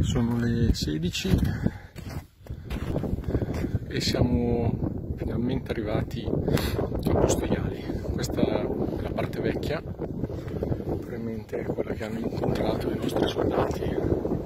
Sono le 16 e siamo finalmente arrivati a Postojali. Questa è la parte vecchia, probabilmente quella che hanno incontrato i nostri soldati